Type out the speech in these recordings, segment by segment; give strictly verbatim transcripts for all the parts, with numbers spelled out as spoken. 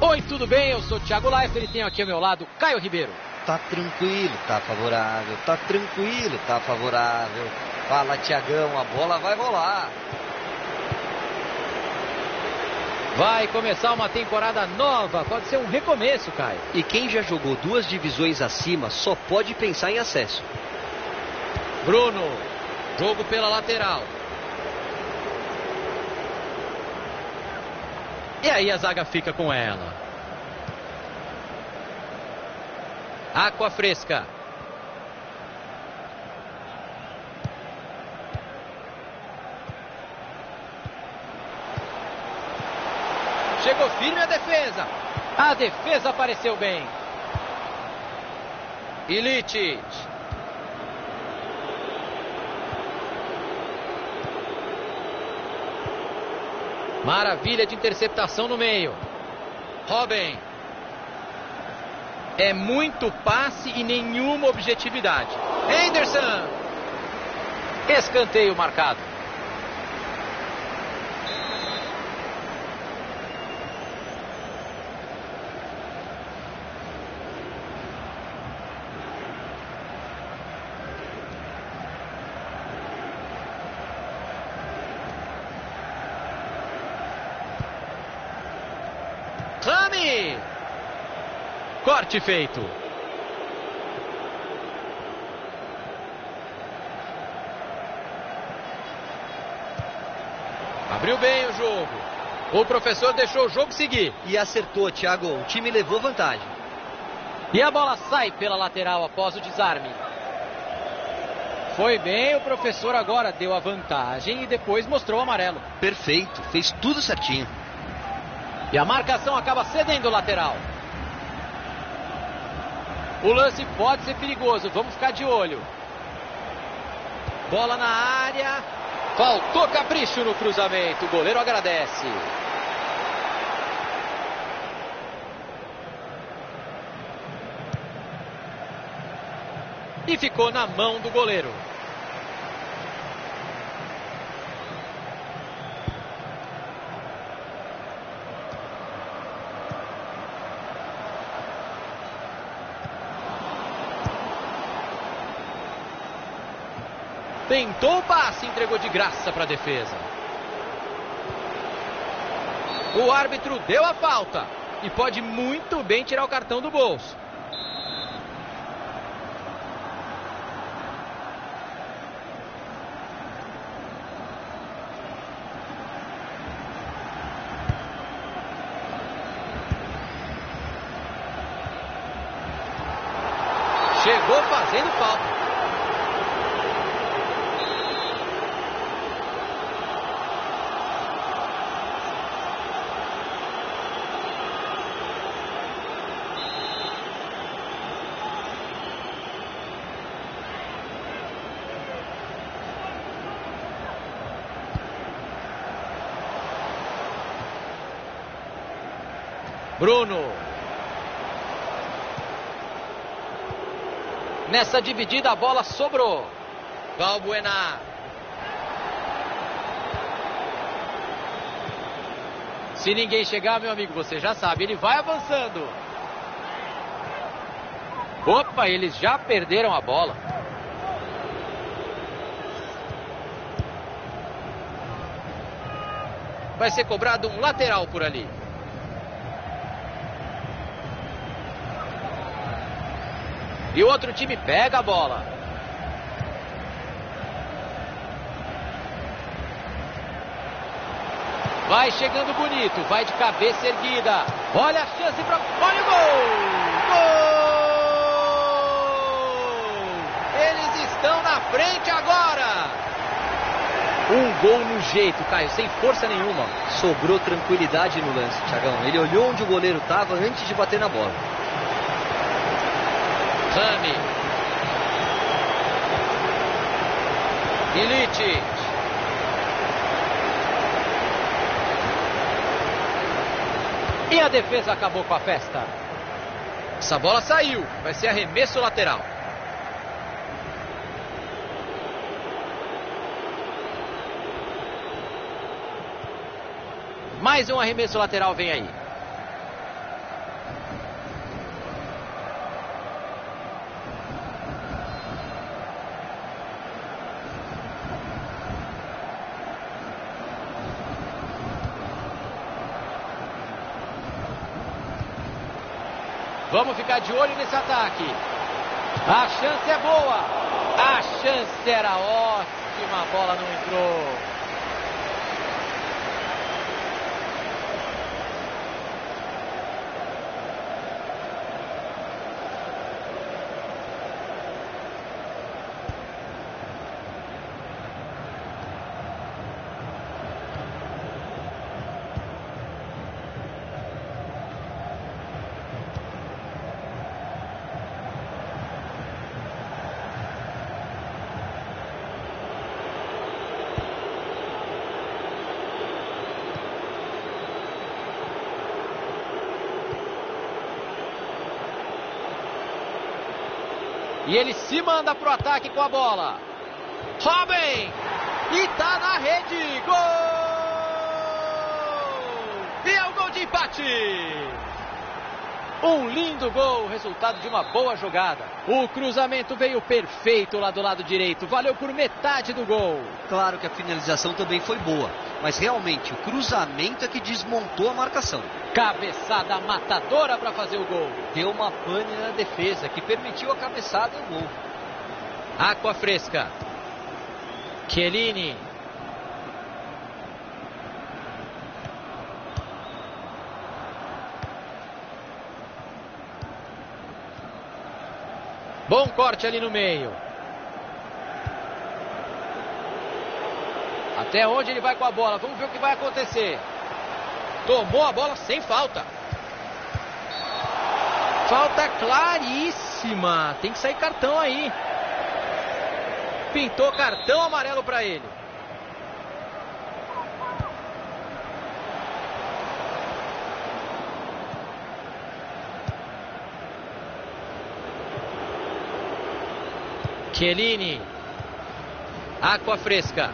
Oi, tudo bem? Eu sou o Thiago Leifert e tenho aqui ao meu lado Caio Ribeiro. Tá tranquilo, tá favorável, tá tranquilo, tá favorável. Fala, Thiagão, a bola vai rolar. Vai começar uma temporada nova, pode ser um recomeço, Caio. E quem já jogou duas divisões acima só pode pensar em acesso. Bruno, jogo pela lateral. E aí a zaga fica com ela. Água fresca. Chegou firme a defesa. A defesa apareceu bem. Ilicic. Maravilha de interceptação no meio. Robin. É muito passe e nenhuma objetividade. Henderson. Escanteio marcado. Rami. Corte feito. Abriu bem o jogo. O professor deixou o jogo seguir. E acertou, Thiago. O time levou vantagem. E a bola sai pela lateral após o desarme. Foi bem, o professor agora deu a vantagem e depois mostrou o amarelo. Perfeito, fez tudo certinho. E a marcação acaba cedendo o lateral. O lance pode ser perigoso, vamos ficar de olho. Bola na área. Faltou capricho no cruzamento, o goleiro agradece. E ficou na mão do goleiro. Tentou o passe, entregou de graça para a defesa. O árbitro deu a falta e pode muito bem tirar o cartão do bolso. Chegou fazendo falta. Bruno. Nessa dividida a bola sobrou. Balbuena. Se ninguém chegar, meu amigo, você já sabe, ele vai avançando. Opa, eles já perderam a bola. Vai ser cobrado um lateral por ali. E o outro time pega a bola. Vai chegando bonito, vai de cabeça erguida. Olha a chance para... Olha o gol! Gol! Eles estão na frente agora. Um gol no jeito, Caio, sem força nenhuma. Sobrou tranquilidade no lance, Thiagão. Ele olhou onde o goleiro estava antes de bater na bola. Rami. Ilicic. E a defesa acabou com a festa. Essa bola saiu. Vai ser arremesso lateral. Mais um arremesso lateral vem aí. Vamos ficar de olho nesse ataque. A chance é boa. A chance era ótima. A bola não entrou. E ele se manda pro ataque com a bola. Robin! E tá na rede! Gol! E é o gol de empate! Um lindo gol, resultado de uma boa jogada. O cruzamento veio perfeito lá do lado direito, valeu por metade do gol. Claro que a finalização também foi boa, mas realmente o cruzamento é que desmontou a marcação. Cabeçada matadora para fazer o gol. Deu uma pane na defesa que permitiu a cabeçada e o gol. Água fresca. Chiellini. Bom corte ali no meio. Até onde ele vai com a bola? Vamos ver o que vai acontecer. Tomou a bola sem falta. Falta claríssima. Tem que sair cartão aí. Pintou cartão amarelo para ele. Chiellini. Água fresca.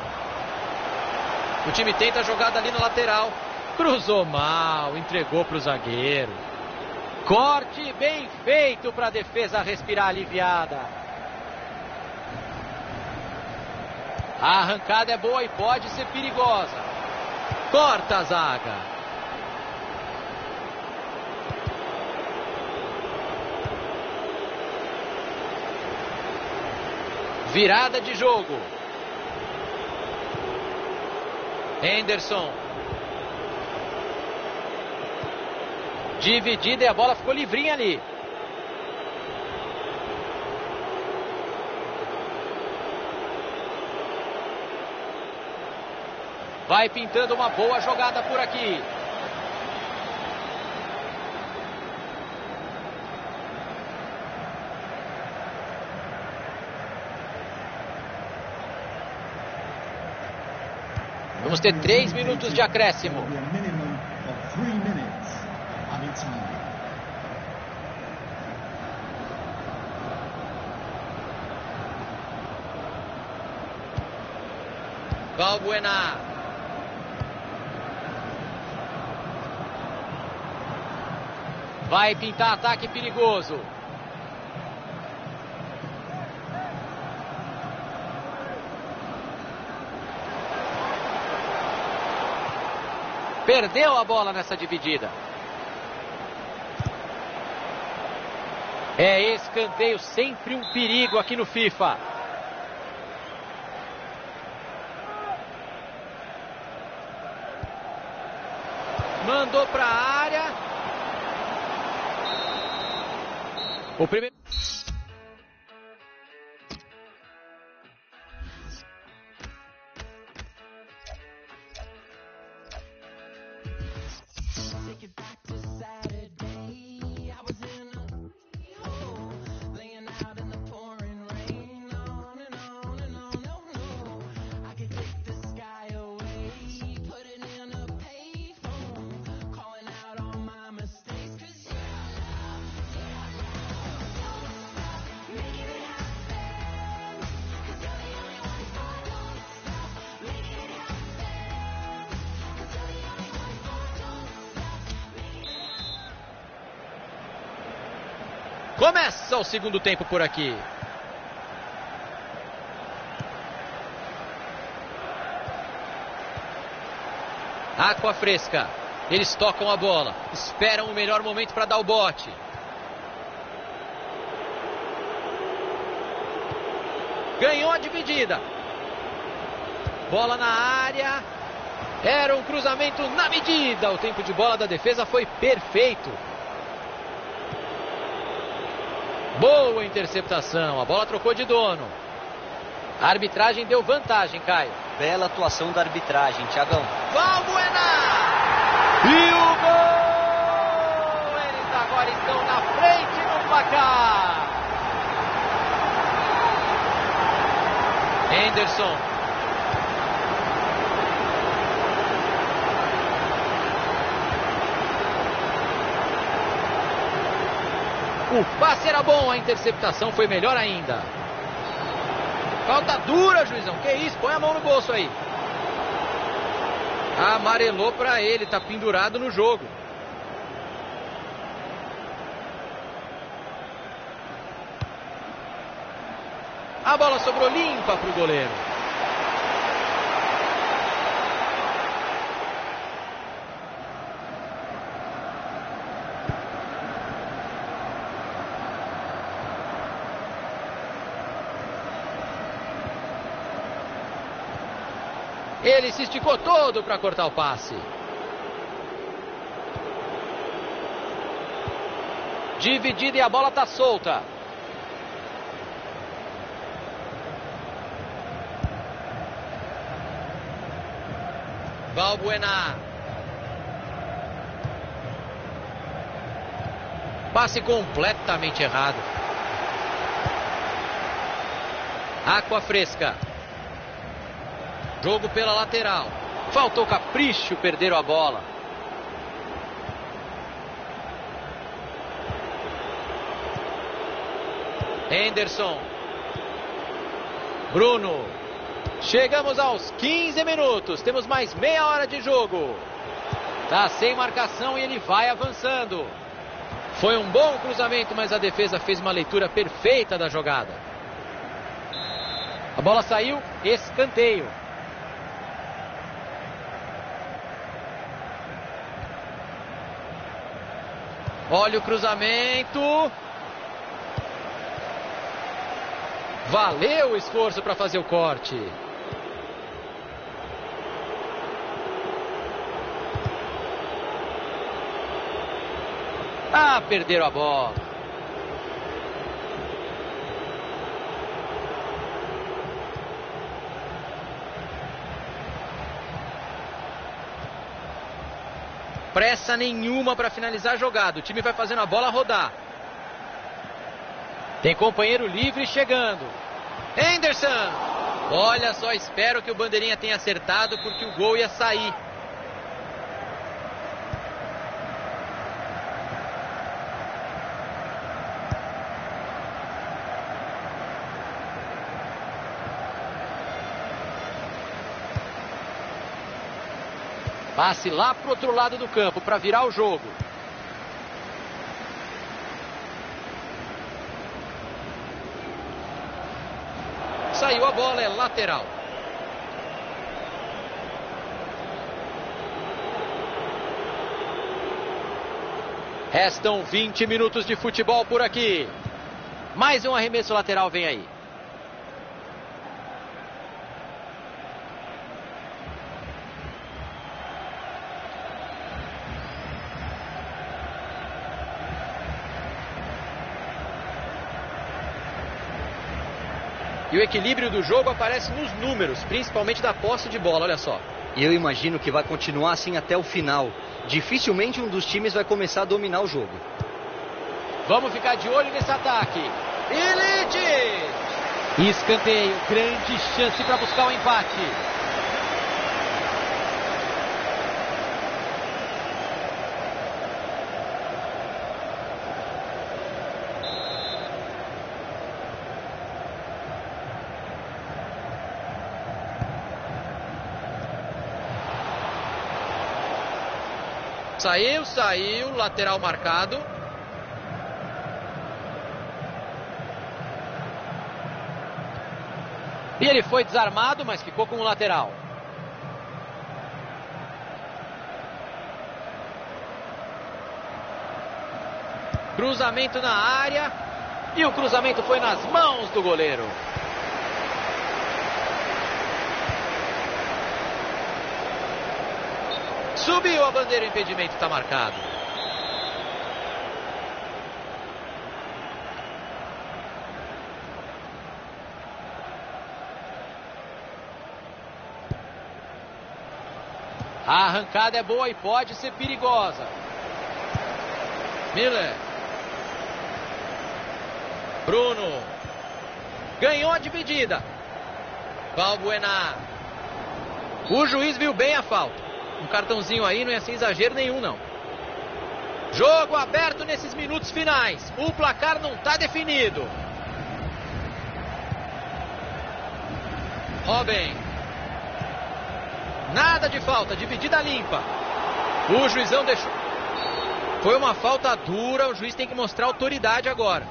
O time tenta a jogada ali na lateral. Cruzou mal, entregou para o zagueiro. Corte bem feito para a defesa respirar aliviada. A arrancada é boa e pode ser perigosa. Corta a zaga. Virada de jogo. Henderson. Dividida e a bola ficou livrinha ali. Vai pintando uma boa jogada por aqui. Vamos ter três minutos de acréscimo. Balbuena. Vai pintar ataque perigoso. Perdeu a bola nessa dividida. É escanteio, sempre um perigo aqui no FIFA. Mandou para a área. O primeiro... Começa o segundo tempo por aqui. Água fresca. Eles tocam a bola. Esperam o melhor momento para dar o bote. Ganhou a dividida. Bola na área. Era um cruzamento na medida. O tempo de bola da defesa foi perfeito. Boa interceptação. A bola trocou de dono. A arbitragem deu vantagem, Caio. Bela atuação da arbitragem, Thiagão. Valbuena! E o gol! Eles agora estão na frente do placar. Henderson. O passe era bom, a interceptação foi melhor ainda. Falta dura, juizão. Que isso? Põe a mão no bolso aí. Amarelou pra ele, tá pendurado no jogo. A bola sobrou limpa pro goleiro. Ele se esticou todo para cortar o passe. Dividida e a bola está solta. Valbuena. Passe completamente errado. Água fresca. Jogo pela lateral. Faltou capricho, perderam a bola. Henderson. Bruno. Chegamos aos quinze minutos. Temos mais meia hora de jogo. Tá sem marcação e ele vai avançando. Foi um bom cruzamento, mas a defesa fez uma leitura perfeita da jogada. A bola saiu, escanteio. Olha o cruzamento. Valeu o esforço para fazer o corte. Ah, perderam a bola. Pressa nenhuma para finalizar a jogada. O time vai fazendo a bola rodar. Tem companheiro livre chegando. Henderson. Olha só, espero que o bandeirinha tenha acertado porque o gol ia sair. Passe lá pro outro lado do campo para virar o jogo. Saiu a bola, é lateral. Restam vinte minutos de futebol por aqui. Mais um arremesso lateral vem aí. E o equilíbrio do jogo aparece nos números, principalmente da posse de bola, olha só. E eu imagino que vai continuar assim até o final. Dificilmente um dos times vai começar a dominar o jogo. Vamos ficar de olho nesse ataque. Elite! Escanteio, grande chance para buscar o empate. Saiu, saiu, lateral marcado. E ele foi desarmado, mas ficou com o lateral. Cruzamento na área. E o cruzamento foi nas mãos do goleiro. Subiu a bandeira, o impedimento está marcado. A arrancada é boa e pode ser perigosa. Miller. Bruno. Ganhou a dividida. Balbuena. O juiz viu bem a falta. Um cartãozinho aí não ia ser exagero nenhum, não. Jogo aberto nesses minutos finais. O placar não está definido. Robin. Nada de falta, dividida limpa. O juizão deixou. Foi uma falta dura, o juiz tem que mostrar autoridade agora.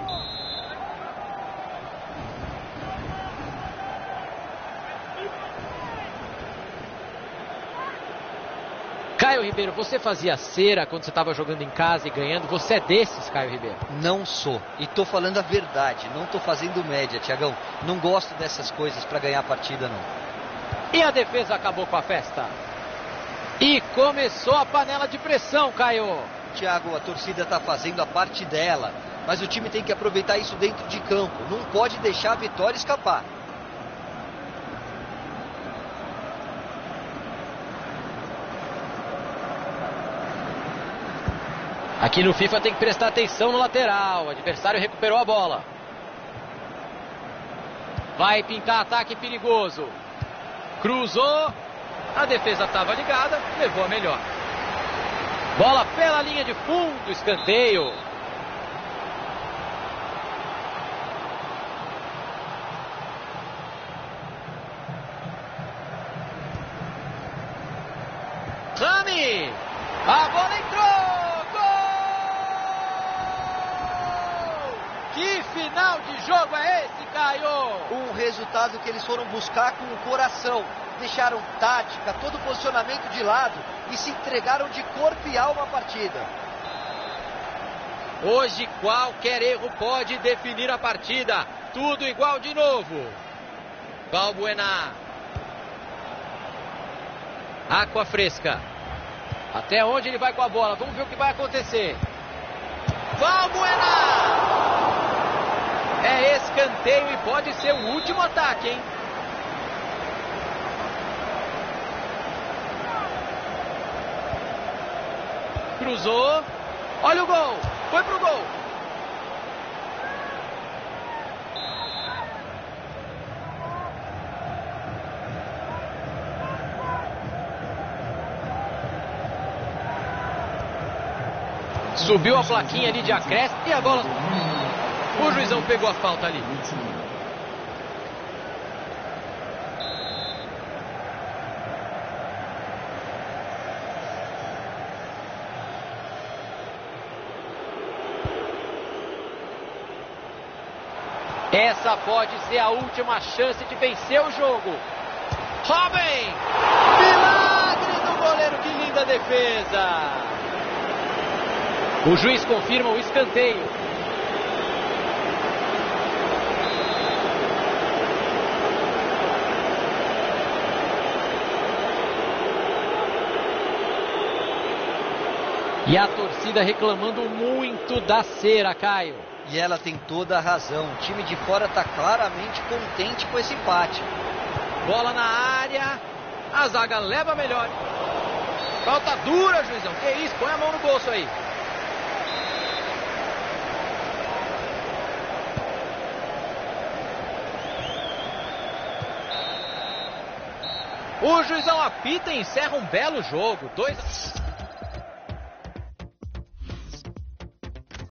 Caio Ribeiro, você fazia cera quando você estava jogando em casa e ganhando? Você é desses, Caio Ribeiro? Não sou. E tô falando a verdade. Não tô fazendo média, Tiagão. Não gosto dessas coisas para ganhar a partida, não. E a defesa acabou com a festa. E começou a panela de pressão, Caio. Thiago, a torcida está fazendo a parte dela. Mas o time tem que aproveitar isso dentro de campo. Não pode deixar a vitória escapar. Aqui no FIFA tem que prestar atenção no lateral. O adversário recuperou a bola. Vai pintar ataque perigoso. Cruzou. A defesa estava ligada. Levou a melhor. Bola pela linha de fundo. Escanteio. Rami. A bola entrou. Que final de jogo é esse, Caio? Um resultado que eles foram buscar com o coração. Deixaram tática, todo o posicionamento de lado e se entregaram de corpo e alma à partida. Hoje qualquer erro pode definir a partida. Tudo igual de novo. Balbuena. Água fresca. Até onde ele vai com a bola? Vamos ver o que vai acontecer. Balbuena! É escanteio e pode ser o último ataque, hein? Cruzou. Olha o gol. Foi pro gol. Subiu a plaquinha ali de acréscimo e a bola... O juizão pegou a falta ali. Essa pode ser a última chance de vencer o jogo. Robin! Milagre do goleiro, que linda defesa! O juiz confirma o escanteio. E a torcida reclamando muito da cera, Caio. E ela tem toda a razão. O time de fora está claramente contente com esse empate. Bola na área. A zaga leva melhor. Falta dura, juizão. Que isso? Põe a mão no bolso aí. O juizão apita e encerra um belo jogo. dois a